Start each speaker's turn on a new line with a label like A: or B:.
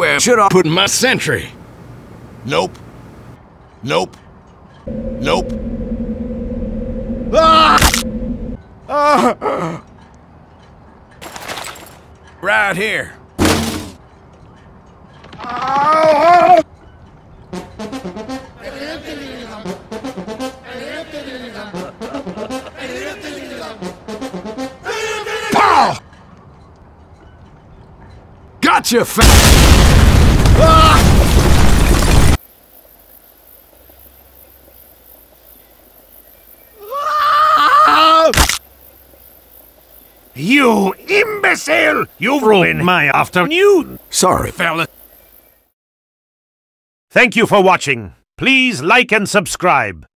A: Where should I put my sentry?
B: Nope. Nope. Nope.
A: Right here. Pow! Gotcha,
C: You imbecile! You've ruined my afternoon!
A: Sorry, fella.
C: Thank you for watching. Please like and subscribe.